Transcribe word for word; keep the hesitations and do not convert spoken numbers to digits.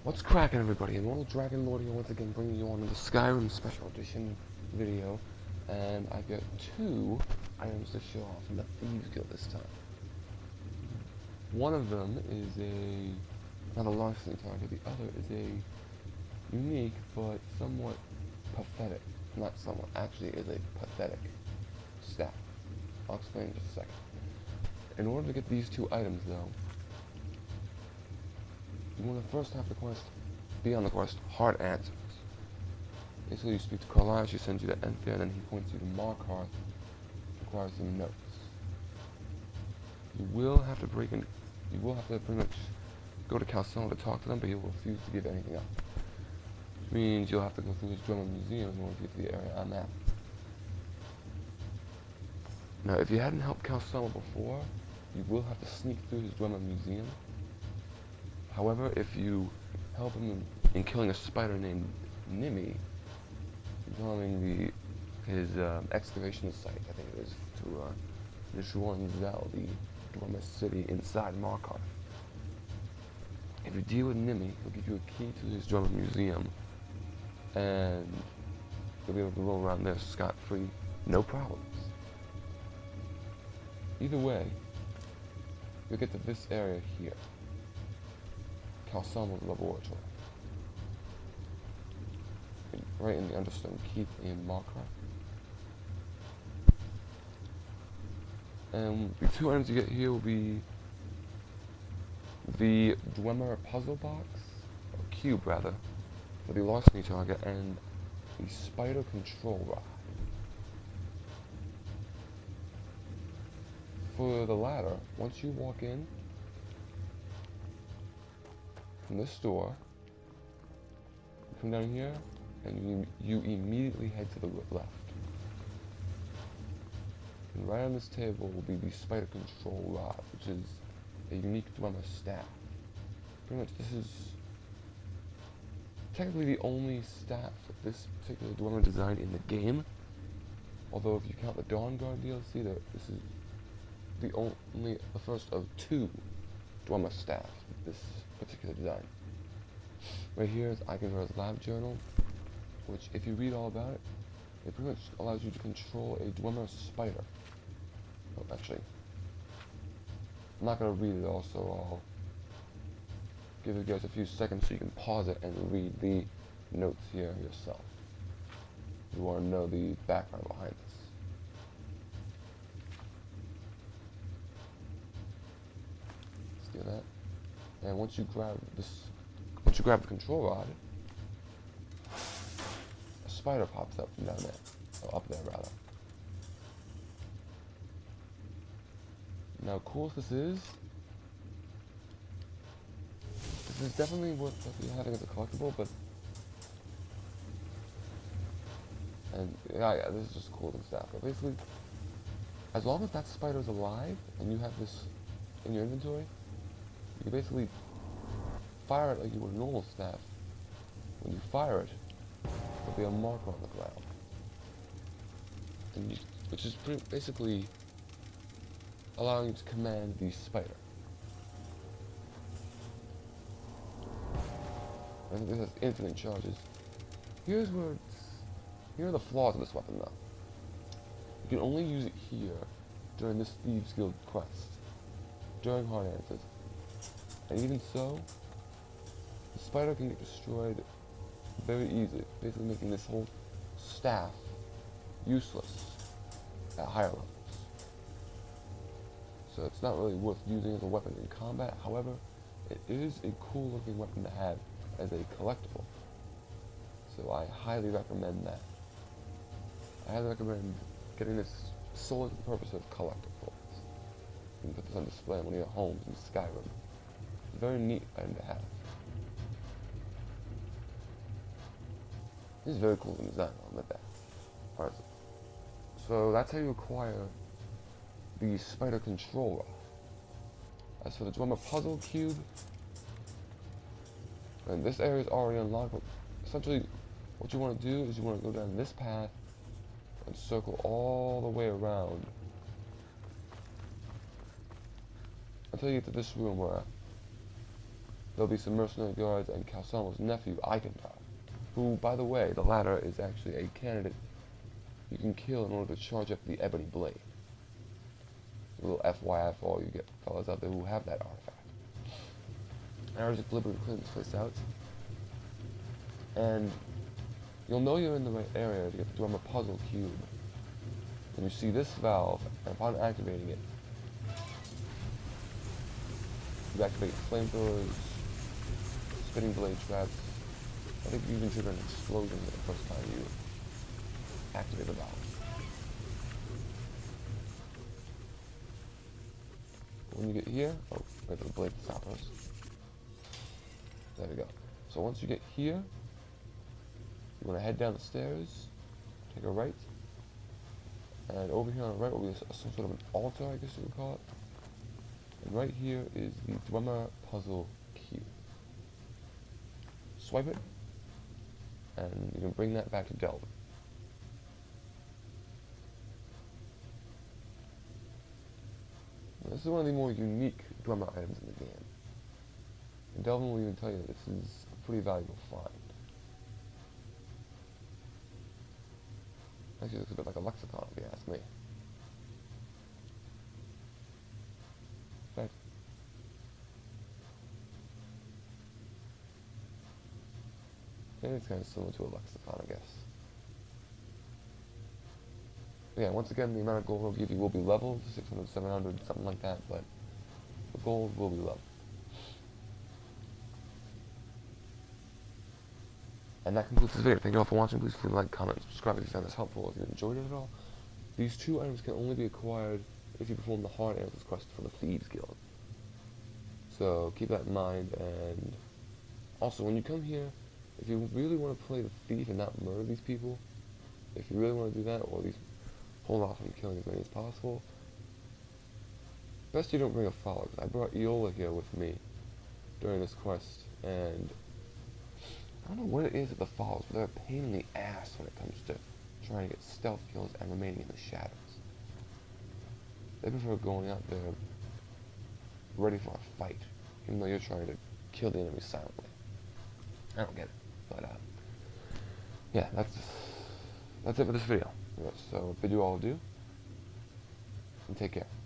What's cracking, everybody? Immortal Dragon Lord here once again, bringing you on the Skyrim Special Edition video, and I've got two items to show off from the Thieves Guild this time. One of them is a not a larceny target. The other is a unique but somewhat pathetic, not somewhat, actually is a pathetic staff. I'll explain in just a second. In order to get these two items, though, you want to first have the quest, be on the quest, Hard Answers. Basically, you speak to Carlisle, she sends you to Enfia, and then he points you to Markarth, requires some notes. You will have to break in, you will have to pretty much go to Calcella to talk to them, but he will refuse to give anything up. Which means you'll have to go through his Drummer Museum in order to get to the area I'm at. Now, if you hadn't helped Calcella before, you will have to sneak through his Drummer Museum. However, if you help him in, in killing a spider named Nimi, following the his um, excavation site, I think it is, to uh, Nishuan-Zel, the Dwarmish city inside Markarth. If you deal with Nimi, he'll give you a key to his Drummer Museum, and you'll be able to roll around there scot-free, no problems. Either way, you'll get to this area here. Calcelma's laboratory. Right in the Understone Keep in Markarth. And the two items you get here will be the Dwemer puzzle box, or cube rather, for the larceny target, and the spider control rod. For the latter, once you walk in from this door, you come down here, and you, you immediately head to the left. And right on this table will be the spider control rod, which is a unique Dwemer staff. Pretty much this is technically the only staff of this particular Dwemer design in the game. Although if you count the Dawnguard D L C, there, this is the only, the first of two Dwemer staffs with this particular design. Right here is Eichendra's lab journal, which, if you read all about it, it pretty much allows you to control a Dwemer spider. Oh, actually, I'm not going to read it all, so I'll give you guys a few seconds so you can pause it and read the notes here yourself. You want to know the background behind this. Let's do that. And once you grab this, once you grab the control rod, a spider pops up from down there, or up there rather. Now, cool as this is, this is definitely worth having as a collectible, but and yeah, yeah, this is just cool and stuff. But basically, as long as that spider's alive and you have this in your inventory, you can basically fire it like you would a normal staff. When you fire it, there'll be a marker on the ground, and you, which is pretty, basically allowing you to command the spider. I think this has infinite charges. Here's where it's, here are the flaws of this weapon, though. You can only use it here during this Thieves Guild quest, during Hard Answers, and even so, the spider can get destroyed very easily, basically making this whole staff useless at higher levels. So it's not really worth using as a weapon in combat. However, it is a cool looking weapon to have as a collectible. So I highly recommend that. I highly recommend getting this solely for the purpose of collectibles. You can put this on display in one of your homes in Skyrim. Very neat item to have. This is very cool in design, I'll admit that. Alright, so that's how you acquire the spider control rod. As for the Dwemer puzzle cube, and this area is already unlocked, but essentially what you want to do is you want to go down this path and circle all the way around until you get to this room where there'll be some mercenary guards and Calsano's nephew, Ikentar, who, by the way, the latter is actually a candidate you can kill in order to charge up the Ebony Blade. A little F Y I for all you get fellas out there who have that artifact. And I just deliberately clean this place out. And you'll know you're in the right area to get the Dwemer Puzzle Cube. When you see this valve, and upon activating it, you activate flamethrowers, spinning blade traps. I think you even trigger an explosion the first time you activate the valve. When you get here, oh, wait for the blade to stop us. There we go. So once you get here, you want to head down the stairs, take a right, and over here on the right will be a, some sort of an altar, I guess you would call it. And right here is the Dwemer Puzzle Cube. Swipe it, and you can bring that back to Delvin. This is one of the more unique Dwemer items in the game. And Delvin will even tell you that this is a pretty valuable find. Actually, it looks a bit like a lexicon, if you ask me. Right. Maybe it's kind of similar to a lexicon, I guess. But yeah, once again, the amount of gold it'll give you will be leveled, six hundred, seven hundred, something like that, but the gold will be leveled. And that concludes this video. Thank you all for watching. Please feel like, comment, subscribe if you found this helpful. If you enjoyed it at all. These two items can only be acquired if you perform the Hard Answers quest for the Thieves Guild. So keep that in mind. And also, when you come here, if you really want to play the thief and not murder these people, if you really want to do that, or at least hold off on killing as many as possible, best you don't bring a follower. I brought Iola here with me during this quest, and I don't know what it is with the follows, but they're a pain in the ass when it comes to trying to get stealth kills and remaining in the shadows. They prefer going out there ready for a fight, even though you're trying to kill the enemy silently. I don't get it, but uh, yeah, that's that's it for this video. So bid you all adieu, and take care.